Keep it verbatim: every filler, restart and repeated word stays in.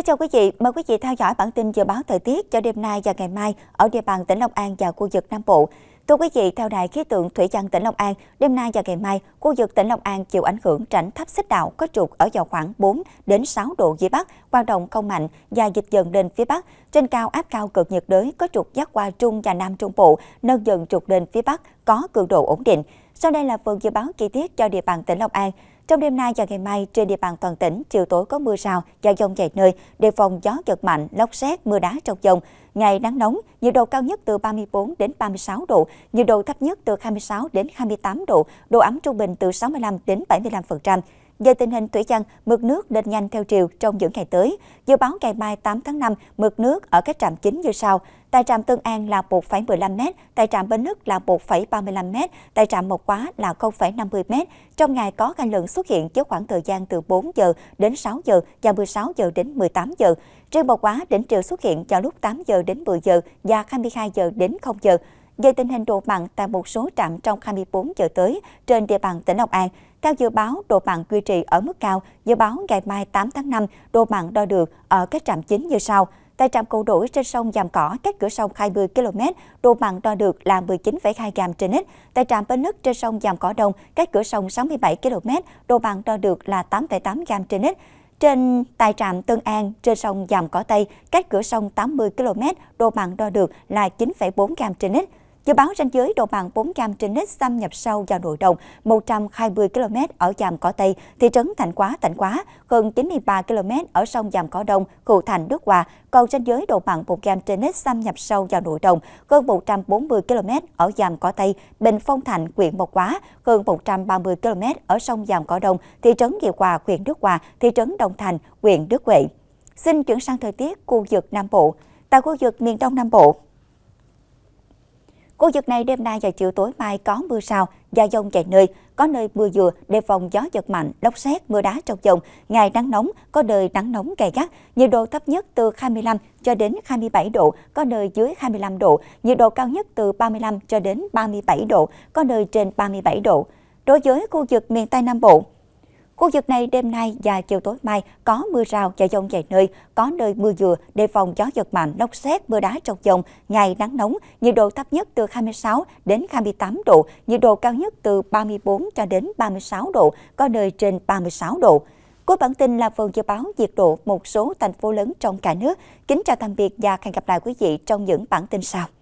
chào quý vị, mời quý vị theo dõi bản tin dự báo thời tiết cho đêm nay và ngày mai ở địa bàn tỉnh Long An và khu vực Nam Bộ. Thưa quý vị, theo Đài khí tượng thủy văn tỉnh Long An, đêm nay và ngày mai, khu vực tỉnh Long An chịu ảnh hưởng rãnh thấp xích đạo có trục ở vào khoảng bốn đến sáu độ vĩ Bắc, hoạt động không mạnh và dịch dần lên phía Bắc. Trên cao áp cao cực nhiệt đới có trục dắt qua Trung và Nam Trung Bộ, nâng dần trục lên phía Bắc, có cường độ ổn định. Sau đây là phần dự báo chi tiết cho địa bàn tỉnh Long An. Trong đêm nay và ngày mai, trên địa bàn toàn tỉnh, chiều tối có mưa rào và dông vài nơi, đề phòng gió giật mạnh, lốc sét, mưa đá trong dông. Ngày nắng nóng, nhiệt độ cao nhất từ ba mươi tư đến ba mươi sáu độ, nhiệt độ thấp nhất từ hai mươi sáu đến hai mươi tám độ, độ ẩm trung bình từ sáu mươi lăm đến bảy mươi lăm phần trăm. Về tình hình thủy văn, mực nước lên nhanh theo chiều trong những ngày tới. Dự báo ngày mai tám tháng năm, mực nước ở các trạm chính như sau. Tại trạm Tân An là một phẩy mười lăm mét, tại trạm Bến Lức là một phẩy ba mươi lăm mét, tại trạm Mộc Hóa là không phẩy năm mươi mét. Trong ngày có hai lần xuất hiện với khoảng thời gian từ bốn giờ đến sáu giờ và mười sáu giờ đến mười tám giờ. Riêng Mộc Hóa đỉnh triều xuất hiện vào lúc tám giờ đến mười giờ và hai mươi hai giờ đến không giờ. Về tình hình độ mặn tại một số trạm trong hai mươi tư giờ tới trên địa bàn tỉnh Long An, theo dự báo, độ mặn duy trì ở mức cao. Dự báo ngày mai tám tháng năm, độ mặn đo được ở các trạm chính như sau. Tại trạm Cầu Đuổi trên sông Giàm Cỏ, cách cửa sông hai mươi ki lô mét, độ mặn đo được là mười chín phẩy hai gam trên lít. Tại trạm Bến Lức trên sông Giàm Cỏ Đông, cách cửa sông sáu mươi bảy ki lô mét, độ mặn đo được là tám phẩy tám gam trên lít. Trên tại trạm Tân An trên sông Giàm Cỏ Tây, cách cửa sông tám mươi ki lô mét, độ mặn đo được là chín phẩy bốn gam trên lít. Dự báo ranh giới độ mặn bốn gam trên lít xâm nhập sâu vào nội đồng một trăm hai mươi ki lô mét ở Giàm Cỏ Tây, thị trấn Thạnh Quá, Thạnh Quá, hơn chín mươi ba ki lô mét ở sông Giàm Cỏ Đông, Cù Thành, Đức Hòa, còn ranh giới độ mặn một gam trên lít xâm nhập sâu vào nội đồng hơn một trăm bốn mươi ki lô mét ở Giàm Cỏ Tây, Bình Phong Thạnh, huyện Mộc Hóa, hơn một trăm ba mươi ki lô mét ở sông Giàm Cỏ Đông, thị trấn Hiệp Hòa, huyện Đức Hòa, thị trấn Đông Thành, huyện Đức Huệ. Xin chuyển sang thời tiết khu vực Nam Bộ. Tại khu vực miền Đông Nam Bộ, khu vực này đêm nay và chiều tối mai có mưa rào và dông vài nơi, có nơi mưa vừa, đề phòng gió giật mạnh, lốc sét, mưa đá trong dông. Ngày nắng nóng, có nơi nắng nóng gay gắt, nhiệt độ thấp nhất từ hai mươi lăm cho đến hai mươi bảy độ, có nơi dưới hai mươi lăm độ, nhiệt độ cao nhất từ ba mươi lăm cho đến ba mươi bảy độ, có nơi trên ba mươi bảy độ. Đối với khu vực miền Tây Nam Bộ, khu vực này đêm nay và chiều tối mai có mưa rào và dông vài nơi, có nơi mưa vừa, đề phòng gió giật mạnh, lốc sét, mưa đá trong dông. Ngày nắng nóng, nhiệt độ thấp nhất từ hai mươi sáu đến hai mươi tám độ, nhiệt độ cao nhất từ ba mươi tư cho đến ba mươi sáu độ, có nơi trên ba mươi sáu độ. Cuối bản tin là phần dự báo nhiệt độ một số thành phố lớn trong cả nước. Kính chào tạm biệt và hẹn gặp lại quý vị trong những bản tin sau.